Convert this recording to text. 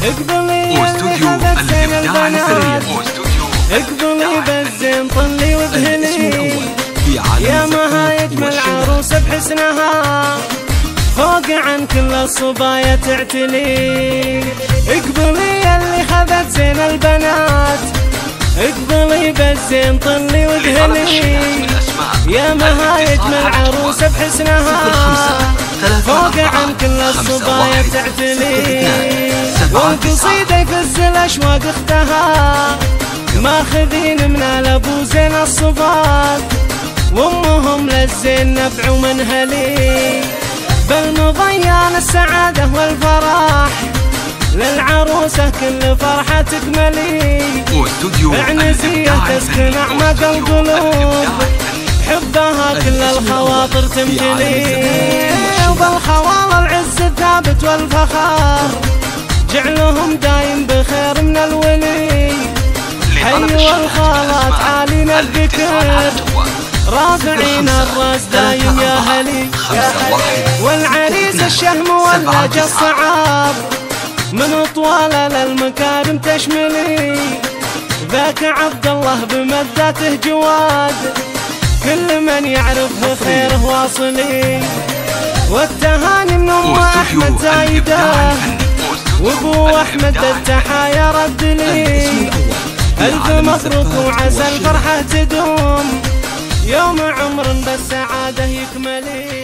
اقبلي واستوديو الإبداع الفريد. اقبلي بالزين طلي وابهلي يا ما يجمل عروسة بحسنها فوق عن كل الصبايا تعتلي. اقبلي اللي خذت زين البنات اقبلي بالزين طلي وابهلي يا ما يجمل عروسة بحسنها فوق عن كل الصبايا تعتلي. والقصيدة يفز الاشواق اختها ماخذين من الابو زين الصفات وامهم للزين نفع ومنهلي. بالمضيان السعادة والفرح للعروسة كل فرحة تكملي. عنزية تسكن اعماق القلوب حبها كل الخواطر تمتلي. وبالخوال العز الثابت والفخار جعلهم دايم بخير من الولي. حي والخالات عالين الذكر رافعين الراس دايم يا هلي. والعريس الشهم واللاج الصعاب من طوال للمكارم تشملي. ذاك عبد الله بمداته جواد كل من يعرف بخيره واصلي. والتهاني من ام احمد زايده وابو احمد التحايا رد لي. الف مبروك وعسى الفرحه تدوم يوم عمر بالسعاده يكملي.